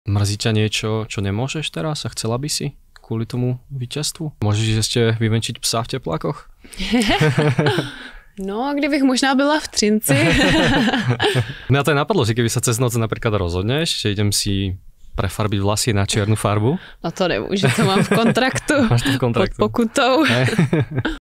Mrzí ťa niečo, čo nemôžeš teraz a chcela by si kvôli tomu víťazstvu? Môžeš ešte vyvenčiť psa v teplákoch? No, kdybych možná byla v Třinci. Mňa to je napadlo, že keby sa cez noc napríklad rozhodneš, že idem si prefarbiť vlasy na čiernu farbu. No to nemůžu, to mám v kontraktu. Máš to v kontraktu. Pod pokutou.